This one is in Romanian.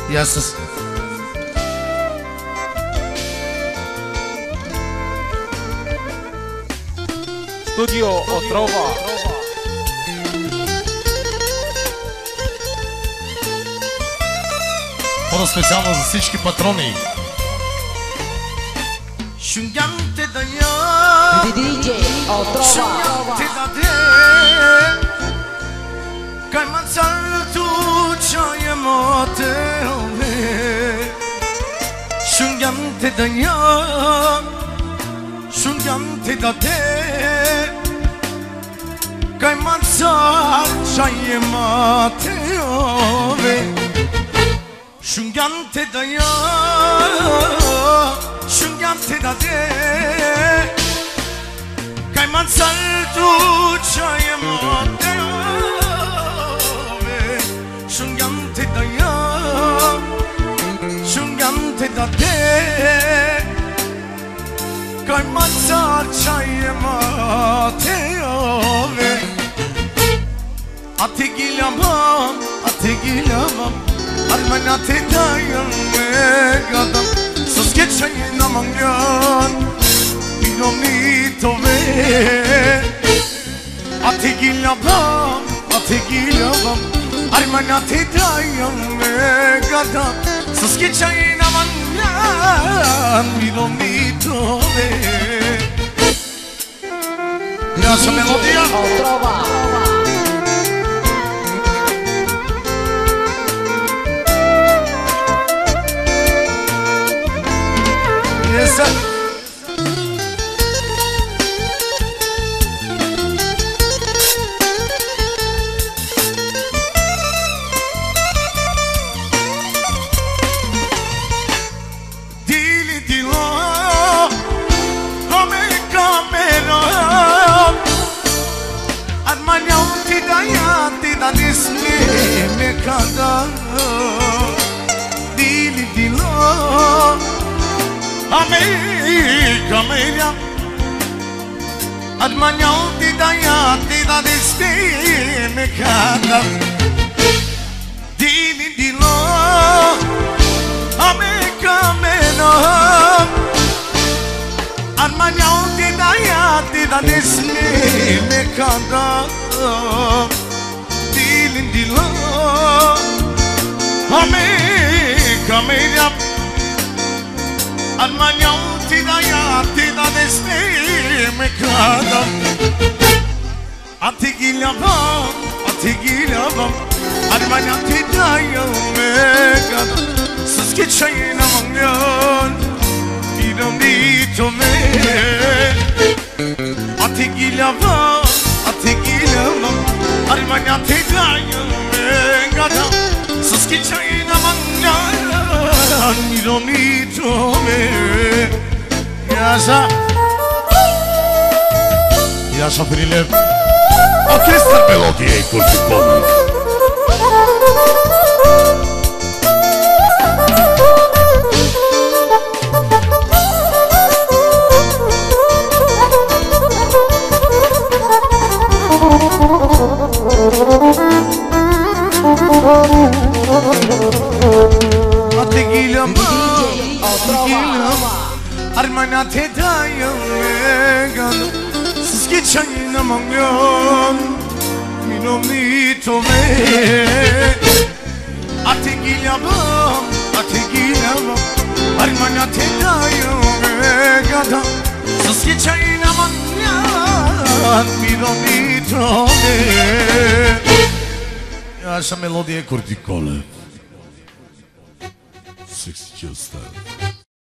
Γεια σας. Studio Otrova. По-специално за всички патрони. Шунгянте да я DJ Otrova. Шунгянте да де Кай мацалту чая моте ове Шунгянте да я Шунгянте да де Кай мацал чая моте ове Шунгянте да я Шунгянте да де Кай мацалту чая моте ове Шунгянте да я Шунгянте да де Кай мацал чая моте ове Ate gilamam Armanate dayan megadam Sus geçeyin aman yan Binomito ve Ate gilamam Armanate dayan megadam Sus geçeyin aman yan Binomito ve Nasıl melodiya? Otrova. Yes, sir. Dili dilo, come camera. Armaniam ti da disni me kada. Dili dilo. America, Admaniau ti da destine cada Dili dilo America meno Admaniau ti da destine cada Dili dilo America meno Armaniau ti da destine cada Ati gilavam Armaniau ti da cada Sus geçeyin aman yan Dinamito me Ati gilavam Armaniau ti da cada Sus geçeyin aman yan Dinamito me Яша Прилеп. Оркестър мелодия и Куртиков. Ate gilam Otrova. Armanate dayan megan Sus geçeyin aman yan Minomito me Ate gilam Armanate dayan megan Sus geçeyin aman yan Minomito me Яша мелодия Куртиков. Sexy Chill Style.